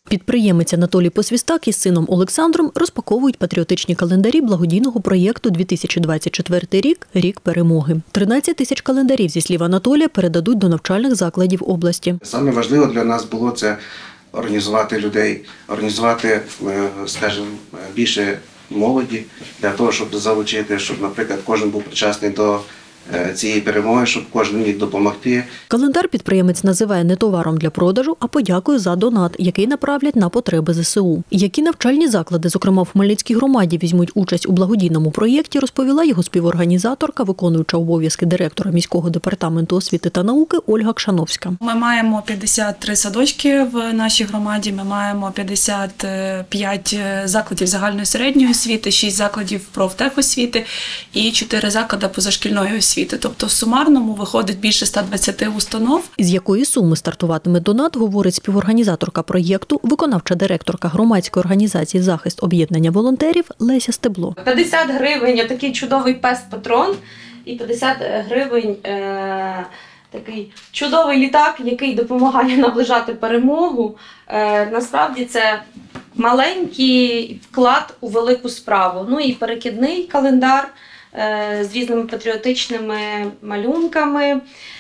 Підприємець Анатолій Посвістак із сином Олександром розпаковують патріотичні календарі благодійного проєкту 2024 рік – Рік перемоги. 13 тисяч календарів, зі слів Анатолія, передадуть до навчальних закладів області. Саме важливо для нас було це організувати людей, організувати, скажімо, більше молоді для того, щоб залучити, щоб, наприклад, кожен був причасний до цієї перемоги, щоб кожен міг допомогти. Календар підприємець називає не товаром для продажу, а подякою за донат, який направлять на потреби ЗСУ. Які навчальні заклади, зокрема в Хмельницькій громаді, візьмуть участь у благодійному проєкті, розповіла його співорганізаторка, виконуюча обов'язки директора міського департаменту освіти та науки Ольга Кшановська. Ми маємо 53 садочки в нашій громаді, ми маємо 55 закладів загальної середньої освіти, 6 закладів профтехосвіти і 4 заклади позашкільної освіти. Тобто в сумарному виходить більше 120 установ. З якої суми стартуватиме донат, говорить співорганізаторка проєкту, виконавча директорка громадської організації «Захист об'єднання волонтерів» Леся Стебло. 50 гривень – такий чудовий пес-патрон і 50 гривень такий чудовий літак, який допомагає наближати перемогу. Насправді це маленький вклад у велику справу. Ну і перекидний календар з різними патріотичними малюнками,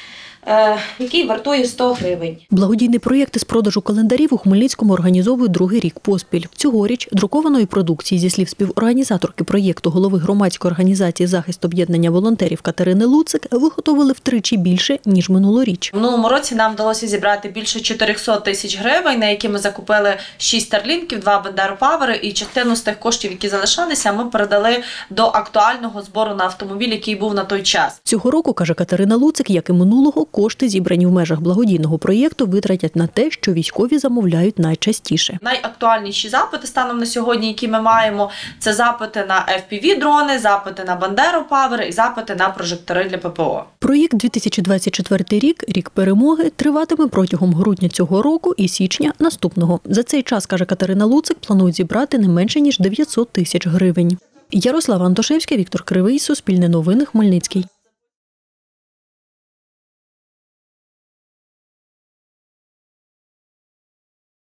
який вартує 100 гривень. Благодійний проєкт із продажу календарів у Хмельницькому організовують другий рік поспіль. Цьогоріч друкованої продукції, зі слів співорганізаторки проєкту, голови громадської організації «Захист об'єднання волонтерів» Катерини Луцик, виготовили втричі більше, ніж минулоріч. В минулому році нам вдалося зібрати більше 400 тисяч гривень, на які ми закупили 6 старлінків, 2 бандеропавери, і частину з тих коштів, які залишалися, ми передали до актуального збору на автомобіль, який був на той час. Цього року, каже Катерина Луцик, як і минулого, кошти, зібрані в межах благодійного проєкту, витратять на те, що військові замовляють найчастіше. Найактуальніші запити станом на сьогодні, які ми маємо, це запити на FPV-дрони, запити на бандеропавери і запити на прожектори для ППО. Проєкт 2024 рік – Рік перемоги – триватиме протягом грудня цього року і січня наступного. За цей час, каже Катерина Луцик, планують зібрати не менше, ніж 900 тисяч гривень. Ярослава Антошевська, Віктор Кривий, Суспільне новини, Хмельницький.